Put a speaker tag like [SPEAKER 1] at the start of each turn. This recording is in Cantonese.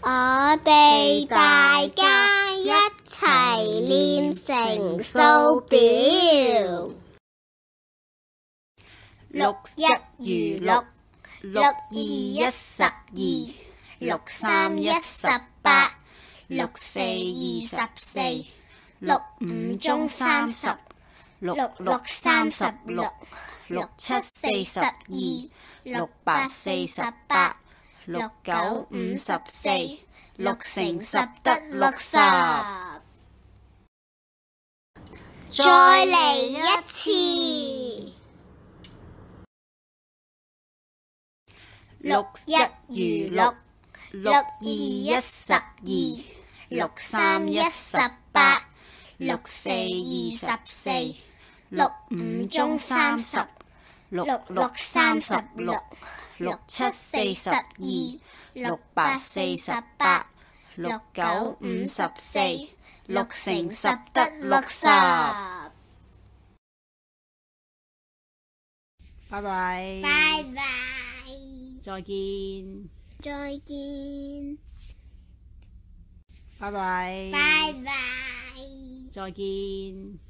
[SPEAKER 1] 我哋大家一齊練乘數表。
[SPEAKER 2] 6 1如6 6 2 12 6 3 18 6 4 24 6 5中30 6 6 36 6 7 42 6 8 48 6 9 54 6乘10得60。
[SPEAKER 1] 再嚟一次。
[SPEAKER 2] 6 1如6 6 2 12 6 3 18 6 4 24 6 5中30 6 6 36 6 7 42 6 8 48 6 9 54 6乘10得60。拜拜。
[SPEAKER 1] 拜拜。
[SPEAKER 2] 再見。
[SPEAKER 1] 再見。
[SPEAKER 2] 拜拜。
[SPEAKER 1] 拜拜。
[SPEAKER 2] 再見。